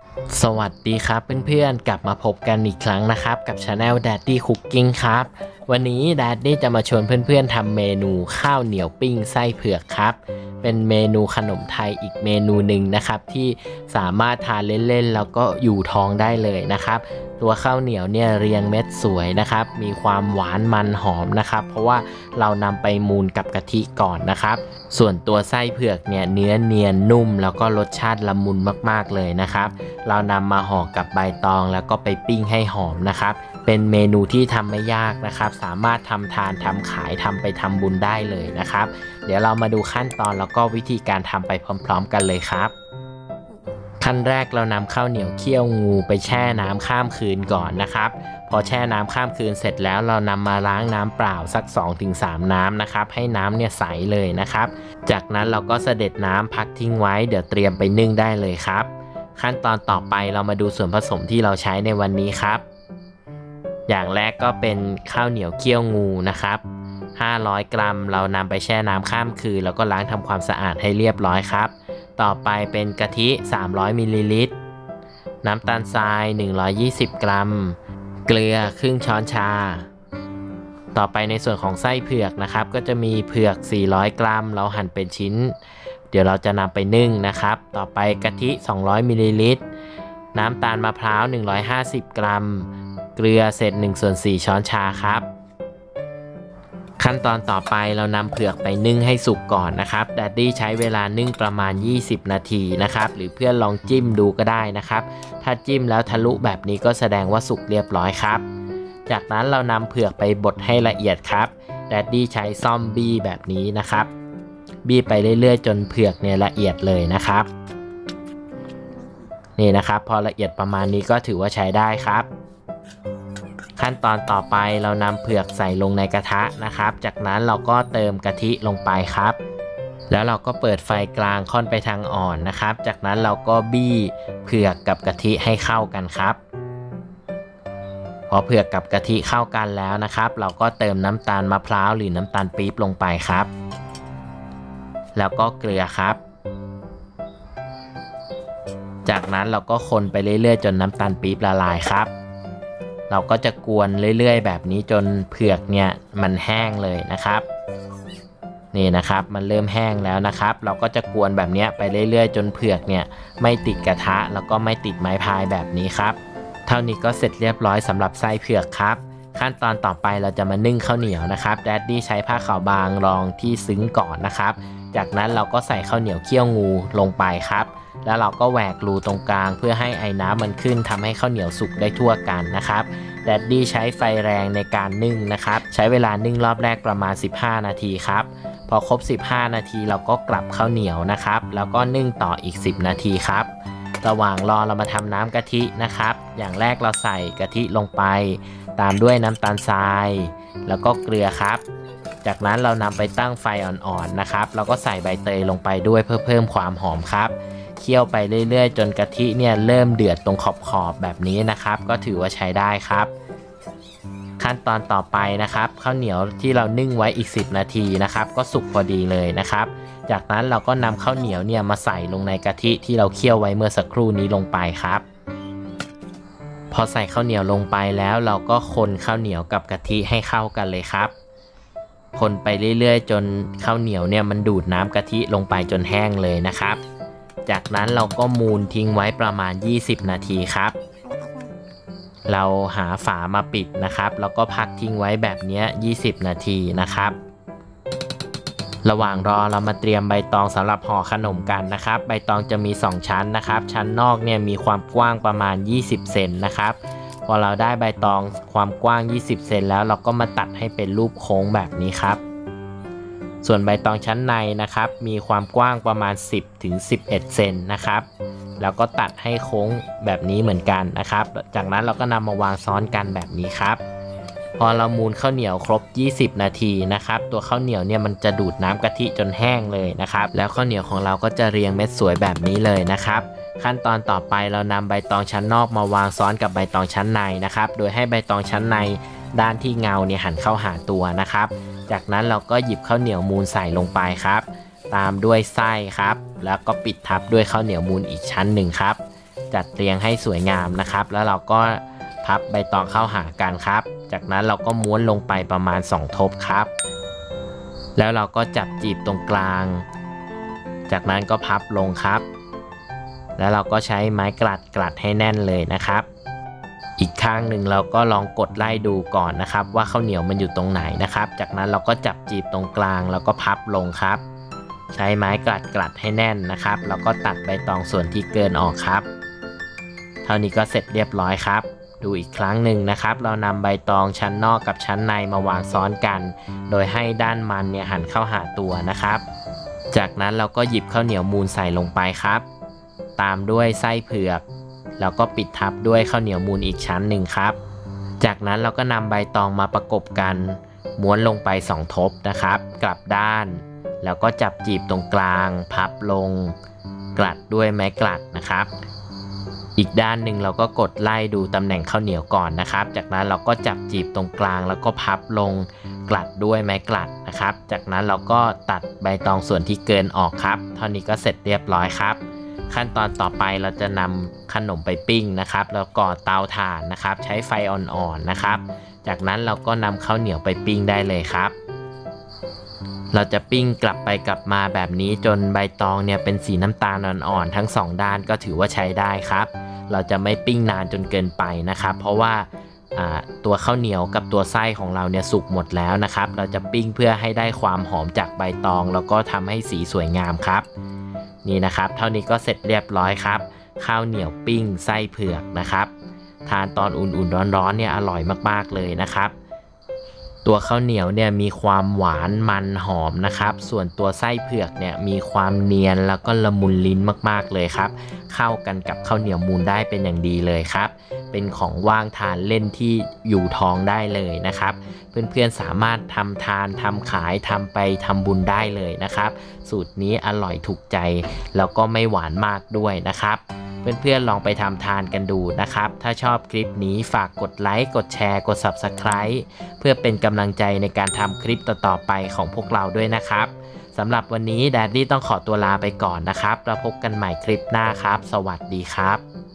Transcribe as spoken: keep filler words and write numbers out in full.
สวัสดีครับเพื่อนๆกลับมาพบกันอีกครั้งนะครับกับ Channel Daddy Cooking ครับวันนี้ Daddy จะมาชวนเพื่อนๆทำเมนูข้าวเหนียวปิ้งไส้เผือกครับเป็นเมนูขนมไทยอีกเมนูหนึ่งนะครับที่สามารถทานเล่นๆแล้วก็อยู่ท้องได้เลยนะครับตัวข้าวเหนียวเนี่ยเรียงเม็ดสวยนะครับมีความหวานมันหอมนะครับเพราะว่าเรานำไปมูนกับกะทิก่อนนะครับส่วนตัวไส้เผือกเนี่ยเนื้อเนียนนุ่มแล้วก็รสชาติละมุนมากๆเลยนะครับเรานำมาห่อกับใบตองแล้วก็ไปปิ้งให้หอมนะครับเป็นเมนูที่ทำไม่ยากนะครับสามารถทำทานทำขายทำไปทำบุญได้เลยนะครับเดี๋ยวเรามาดูขั้นตอนแล้วก็วิธีการทำไปพร้อมๆกันเลยครับขั้นแรกเรานำข้าวเหนียวเคี่ยวงูไปแช่น้ำข้ามคืนก่อนนะครับพอแช่น้ำข้ามคืนเสร็จแล้วเรานำมาล้างน้ำเปล่าสัก สองถึงสาม น้ำนะครับให้น้ำเนี่ยใสเลยนะครับจากนั้นเราก็เสด็จน้ำพักทิ้งไว้เดี๋ยวเตรียมไปนึ่งได้เลยครับขั้นตอนต่อไปเรามาดูส่วนผสมที่เราใช้ในวันนี้ครับอย่างแรกก็เป็นข้าวเหนียวเคี่ยวงูนะครับห้าร้อยกรัมเรานำไปแช่น้ำข้ามคืนแล้วก็ล้างทำความสะอาดให้เรียบร้อยครับต่อไปเป็นกะทิสามร้อยมิลลิลิตรน้ำตาลทรายหนึ่งร้อยยี่สิบกรัมเกลือครึ่งช้อนชาต่อไปในส่วนของไส้เผือกนะครับก็จะมีเผือกสี่ร้อยกรัมเราหั่นเป็นชิ้นเดี๋ยวเราจะนำไปนึ่งนะครับต่อไปกะทิสองร้อยมิลลิลิตรน้ำตาลมะพร้าวหนึ่งร้อยห้าสิบกรัมเกลือเศษหนึ่งส่วนสี่ช้อนชาครับขั้นตอนต่อไปเรานำเผือกไปนึ่งให้สุกก่อนนะครับดัดดี้ใช้เวลานึ่งประมาณยี่สิบนาทีนะครับหรือเพื่อนลองจิ้มดูก็ได้นะครับถ้าจิ้มแล้วทะลุแบบนี้ก็แสดงว่าสุกเรียบร้อยครับจากนั้นเรานำเผือกไปบดให้ละเอียดครับดัดดี้ใช้ซ่อมบี้แบบนี้นะครับบี้ไปเรื่อยๆจนเผือกเนี่ยละเอียดเลยนะครับนี่นะครับพอละเอียดประมาณนี้ก็ถือว่าใช้ได้ครับขั้นตอนต่อไปเรานำเผือกใส่ลงในกระทะนะครับจากนั้นเราก็เติมกะทิลงไปครับแล้วเราก็เปิดไฟกลางค่อนไปทางอ่อนนะครับจากนั้นเราก็บี้เผือกกับกะทิให้เข้ากันครับพอเผือกกับกะทิเข้ากันแล้วนะครับเราก็เติมน้ำตาลมะพร้าวหรือน้ำตาลปี๊บลงไปครับแล้วก็เกลือครับจากนั้นเราก็คนไปเรื่อยๆจนน้ำตาลปี๊บละลายครับเราก็จะกวนเรื่อยๆแบบนี้จนเผือกเนี่ยมันแห้งเลยนะครับนี่นะครับมันเริ่มแห้งแล้วนะครับเราก็จะกวนแบบนี้ไปเรื่อยๆจนเผือกเนี่ยไม่ติดกระทะแล้วก็ไม่ติดไม้พายแบบนี้ครับเท่านี้ก็เสร็จเรียบร้อยสำหรับไส้เผือกครับขั้นตอนต่อไปเราจะมานึ่งข้าวเหนียวนะครับแดดดี้ใช้ผ้าขาวบางรองที่ซึ้งก่อนนะครับจากนั้นเราก็ใส่ข้าวเหนียวเคี่ยวงูลงไปครับแล้วเราก็แหวกรูตรงกลางเพื่อให้ไอ้น้ำมันขึ้นทำให้ข้าวเหนียวสุกได้ทั่วกันนะครับแดดดี้ใช้ไฟแรงในการนึ่งนะครับใช้เวลานึ่งรอบแรกประมาณสิบห้านาทีครับพอครบสิบห้านาทีเราก็กลับข้าวเหนียวนะครับแล้วก็นึ่งต่ออีกสิบนาทีครับระหว่างรอเรามาทำน้ำกะทินะครับอย่างแรกเราใส่กะทิลงไปตามด้วยน้ำตาลทรายแล้วก็เกลือครับจากนั้นเรานำไปตั้งไฟอ่อนๆนะครับแล้วก็ใส่ใบเตยลงไปด้วยเพื่อเพิ่มความหอมครับเคี่ยวไปเรื่อยๆจนกะทิเนี่ยเริ่มเดือดตรงขอบๆแบบนี้นะครับก็ถือว่าใช้ได้ครับขั้นตอนต่อไปนะครับข้าวเหนียวที่เรานึ่งไว้อีกสิบนาทีนะครับก็สุกพอดีเลยนะครับจากนั้นเราก็นำข้าวเหนียวเนี่ยมาใส่ลงในกะทิที่เราเคี่ยวไว้เมื่อสักครู่นี้ลงไปครับพอใส่ข้าวเหนียวลงไปแล้วเราก็คนข้าวเหนียวกับกะทิให้เข้ากันเลยครับคนไปเรื่อยๆจนข้าวเหนียวเนี่ยมันดูดน้ำกะทิลงไปจนแห้งเลยนะครับจากนั้นเราก็มูนทิ้งไว้ประมาณยี่สิบนาทีครับเราหาฝามาปิดนะครับแล้วก็พักทิ้งไว้แบบนี้ยี่สิบนาทีนะครับระหว่างรอเรามาเตรียมใบตองสำหรับห่อขนมกันนะครับใบตองจะมีสองชั้นนะครับชั้นนอกเนี่ยมีความกว้างประมาณยี่สิบเซนนะครับพอเราได้ใบตองความกว้างยี่สิบเซนแล้วเราก็มาตัดให้เป็นรูปโค้งแบบนี้ครับส่วนใบตองชั้นในนะครับมีความกว้างประมาณสิบถึงสิบเอ็ดเซนนะครับแล้วก็ตัดให้โค้งแบบนี้เหมือนกันนะครับจากนั้นเราก็นำมาวางซ้อนกันแบบนี้ครับพอเรามูนข้าวเหนียวครบยี่สิบนาทีนะครับตัวข้าวเหนียวเนี่ยมันจะดูดน้ำกะทิจนแห้งเลยนะครับแล้วข้าวเหนียวของเราก็จะเรียงเม็ดสวยแบบนี้เลยนะครับขั้นตอนต่อไปเรานำใบตองชั้นนอกมาวางซ้อนกับใบตองชั้นในนะครับโดยให้ใบตองชั้นในด้านที่เงาเนี่ยหันเข้าหาตัวนะครับจากนั้นเราก็หยิบข้าวเหนียวมูนใส่ลงไปครับตามด้วยไส้ครับแล้วก็ปิดทับด้วยข้าวเหนียวมูนอีกชั้นหนึ่งครับจัดเรียงให้สวยงามนะครับแล้วเราก็พับใบตองเข้าหากันครับจากนั้นเราก็ม้วนลงไปประมาณสองทบครับแล้วเราก็จับจีบตรงกลางจากนั้นก็พับลงครับแล้วเราก็ใช้ไม้กลัดกลัดให้แน่นเลยนะครับอีกข้างหนึ่งเราก็ลองกดไล่ดูก่อนนะครับว่าข้าวเหนียวมันอยู่ตรงไหนนะครับจากนั้นเราก็จับจีบตรงกลางแล้วก็พับลงครับใช้ไม้กลัดกลัดให้แน่นนะครับแล้วก็ตัดใบตองส่วนที่เกินออกครับเท่านี้ก็เสร็จเรียบร้อยครับดูอีกครั้งหนึ่งนะครับเรานำใบตองชั้นนอกกับชั้นในมาวางซ้อนกันโดยให้ด้านมันเนี่ยหันเข้าหาตัวนะครับจากนั้นเราก็หยิบข้าวเหนียวมูนใส่ลงไปครับตามด้วยไส้เผือกแล้วก็ปิดทับด้วยข้าวเหนียวมูนอีกชั้นหนึ่งครับจากนั้นเราก็นำใบตองมาประกบกันม้วนลงไปสองทบนะครับกลับด้านแล้วก็จับจีบตรงกลางพับลงกลัดด้วยไม้กลัดนะครับอีกด้านหนึ่งเราก็กดไล่ดูตำแหน่งข้าวเหนียวก่อนนะครับจากนั้นเราก็จับจีบตรงกลางแล้วก็พับลงกลัดด้วยไม้กลัดนะครับจากนั้นเราก็ตัดใบตองส่วนที่เกินออกครับเท่านี้ก็เสร็จเรียบร้อยครับขั้นตอนต่อไปเราจะนำขนมไปปิ้งนะครับแล้วก่อเตาถ่านนะครับใช้ไฟอ่อนๆนะครับจากนั้นเราก็นำข้าวเหนียวไปปิ้งได้เลยครับเราจะปิ้งกลับไปกลับมาแบบนี้จนใบตองเนี่ยเป็นสีน้ำตาลอ่อนๆทั้งสองด้านก็ถือว่าใช้ได้ครับเราจะไม่ปิ้งนานจนเกินไปนะครับเพราะว่าตัวข้าวเหนียวกับตัวไส้ของเราเนี่ยสุกหมดแล้วนะครับเราจะปิ้งเพื่อให้ได้ความหอมจากใบตองแล้วก็ทำให้สีสวยงามครับนี่นะครับเท่านี้ก็เสร็จเรียบร้อยครับข้าวเหนียวปิ้งไส้เผือกนะครับทานตอนอุ่นๆร้อนๆเนี่ยอร่อยมากๆเลยนะครับตัวข้าวเหนียวเนี่ยมีความหวานมันหอมนะครับส่วนตัวไส้เผือกเนี่ยมีความเนียนแล้วก็ละมุนลิ้นมากๆเลยครับเข้ากันกับข้าวเหนียวมูนได้เป็นอย่างดีเลยครับเป็นของว่างทานเล่นที่อยู่ท้องได้เลยนะครับเพื่อนๆสามารถทำทานทำขายทำไปทำบุญได้เลยนะครับสูตรนี้อร่อยถูกใจแล้วก็ไม่หวานมากด้วยนะครับเพื่อนๆลองไปทำทานกันดูนะครับถ้าชอบคลิปนี้ฝากกดไลค์กดแชร์กด ซับสไครบ์ เพื่อเป็นกำลังใจในการทำคลิปต่อๆไปของพวกเราด้วยนะครับสำหรับวันนี้แดดดี้ต้องขอตัวลาไปก่อนนะครับแล้วพบกันใหม่คลิปหน้าครับสวัสดีครับ